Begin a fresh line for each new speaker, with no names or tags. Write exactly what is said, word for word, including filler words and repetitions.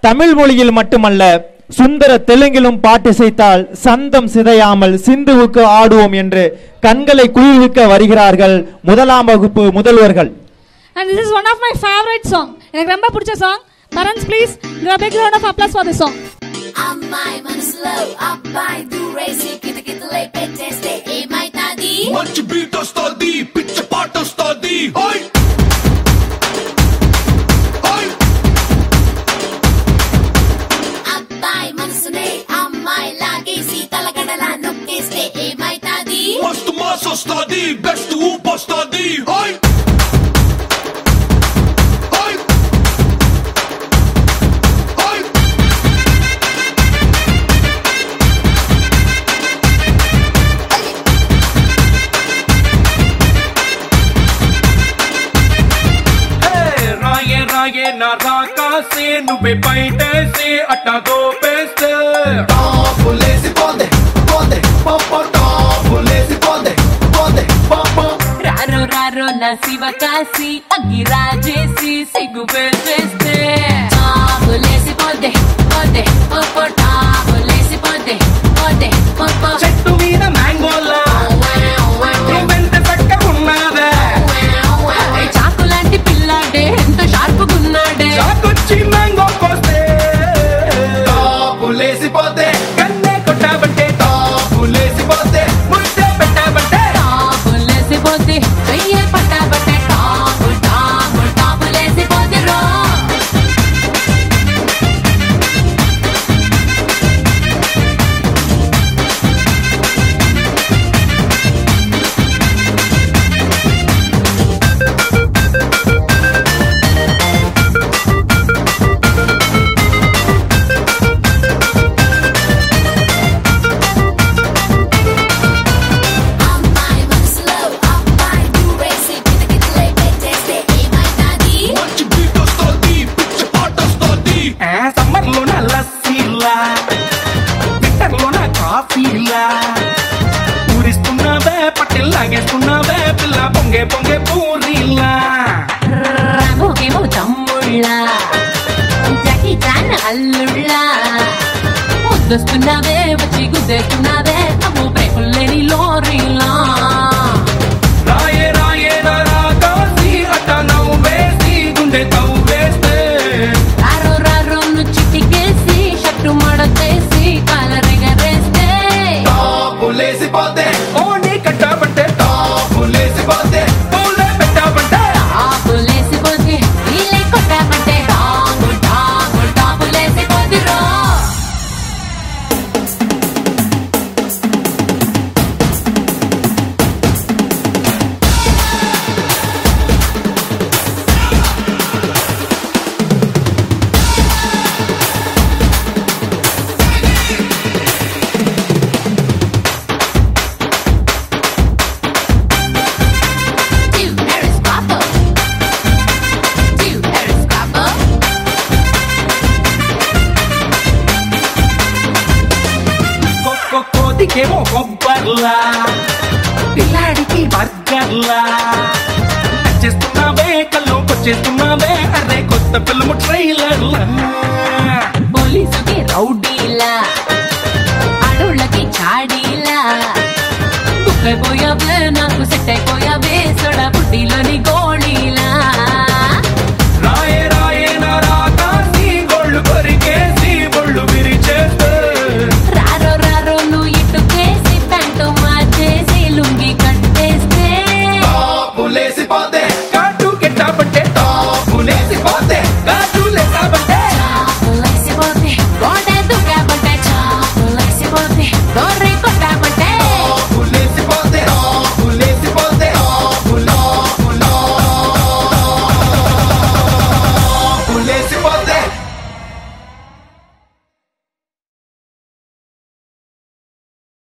தமிழ் மொழியில் மட்டுமல்ல சுந்தர தெலுங்கிலும் பாட்டிசைத்தால் சந்தம் சிதையாமல் சிந்துவுக்கு ஆடுவோம் என்று கண்களை குளிர்விக்க வருகிறார்கள் முதலாம் வகுப்பு முதல்வர்கள்.
And this is one of my favorite song. எனக்கு ரொம்ப பிடிச்ச song. Parents, please give a big round of applause for this song.
అమ్మాయి మనసులో అబ్బాయి దూరేసి కితకితలే పెట్టేస్తే ఏమైతాది?
మంచి బీట్ వస్తది, పిచ్చ పాట వస్తది. ఓయ్ ఓయ్
అబ్బాయి మనసునే అమ్మాయి లాగేసి తలగడలా నొక్కేస్తే ఏమైతాది?
మస్తు మాస్ వస్తది, బెస్ట్ ఊప్ వస్తది. ఓయ్
నా రాకాసే నువ్వే బయటేసే అట్టా గోపేస్తే
టాపులేసి పోదే పోదే పాప టాపులేసి పోదే పోదే పాప
రారో రారో నా శివకాశి అగ్గి రాజేసి సిగ్గు వేసేస్తే టాపులేసి పోదే పోదే పాప టాపులేసి పోదే పోదే పాప
చెట్టు మీద మ్యాంగోలా నువ్వెంత చక్కగా ఉన్నావే
చాకు లాంటి పిల్లాడే ఎంత షార్పుగున్నాడే
చాకొచ్చి మ్యాంగో కోస్తే టాపులేసి పోతే కన్నే కొట్టాబంటే టాపులేసి పోతే ముద్దే పెట్టాబంటే
టాపులేసి పోతే చెయ్యే పట్టాబంటే టాపు టాపు టాపులేసి పోతే రో
ఊరిస్తున్నావే పట్టెల్లాగేస్తున్నావే పిల్ల పొంగే పొంగే పూరిలా
రామోకేమో తమ్ముళ్ళ జాకి చాన్ అల్లుళ్ళ ముద్దొస్తున్నావే వచ్చి గుద్దేస్తున్నావే అమ్మో బ్రేకుల్లేని లోరీలా
రాయే రాయే రాకాసి అట్ట నవ్వేసి గుండె తవ్వేస్తే
రారో రారో ను చిటికేసి షట్టు మడతేసి కాలరెగరేస్తే
టాపులేసి పోదే
ఓని కట్టాబంటే టాపులేసి పోతే పూలే పెట్టాబంటే
టాపులేసి పోతే నీళ్ళే కొట్టాబంటే టాపు టాపు టాపులేసి పోతే రో
కోతికేమో కొబ్బర్లా పిల్లాడికి బర్గర్లా నచ్చేస్తున్నావే కళ్ళు కొచ్చేస్తున్నావే అరే కొత్త ఫిల్మ్ ట్రైలర్లా
పోలీసుకి రౌడీలా అడవులకి చాడీలా బుక్ అయిపోయావే నాకు సెట్ అయిపోయావే సొడ పుట్టిలోని గోళీలా